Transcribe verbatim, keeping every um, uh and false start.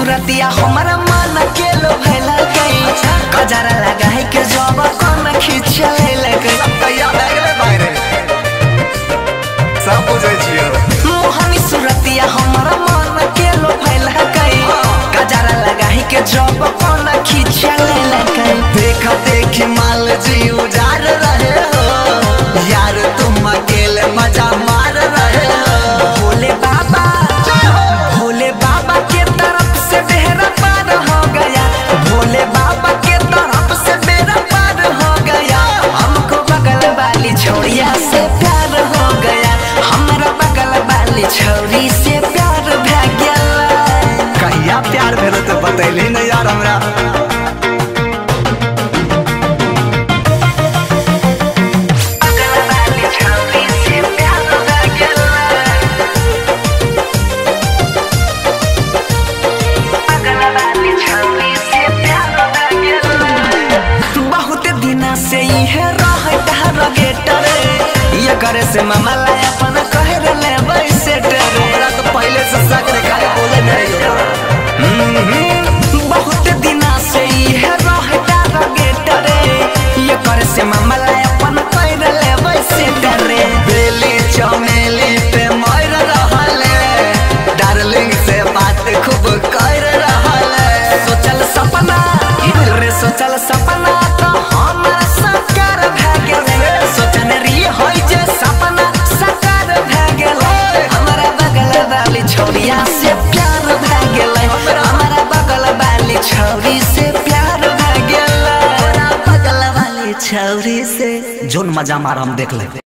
सूरतिया हमारा मन के लो भैला गई गजरा लगा है के जब कौन खींचले लगे तैयार है गेले बाहर सब बुझे छियो मोहनी सूरतिया हमारा मन के लो भैला गई गजरा लगा है के जब कौन खींचले लगे देखा देखी माल जी उजार रहे हो यार तुम अकेले मजा मार रहे हो भोले बाबा भोले बाबा के तरफ से बेहरा पार हो गया भोले बाबा के तरफ से बेहरा पार हो गया हमको बगल वाली छोरिया से प्यार हो गया हमारा बगल वाली छोरी से प्यार भै गया कहिया प्यार भेल तो बतैली नहीं यार हमरा से ये रगेटर ये करे से मामला अपन कहे ले वैसे हमरा तो पहले से सगरे खाए बोले नहीं बहुत दिना से ये रहता रगेटर ये करे से मामला अपन कहे ले वैसे डरे बेली चमेली पे मर रहले डार्लिंग से बात खूब कर रहले सोचल सपना रे सोचल सपना तो हमरा साकार भै गेलै सोचन री होय जे सपना साकार भै गेलै हमरा बगल वाली छोरिया से प्यार भै गेलै हमरा बगल वाली छोरी से प्यार भै गेलै हमरा बगल वाली छोरी से जोन मजा मार हम देख ले।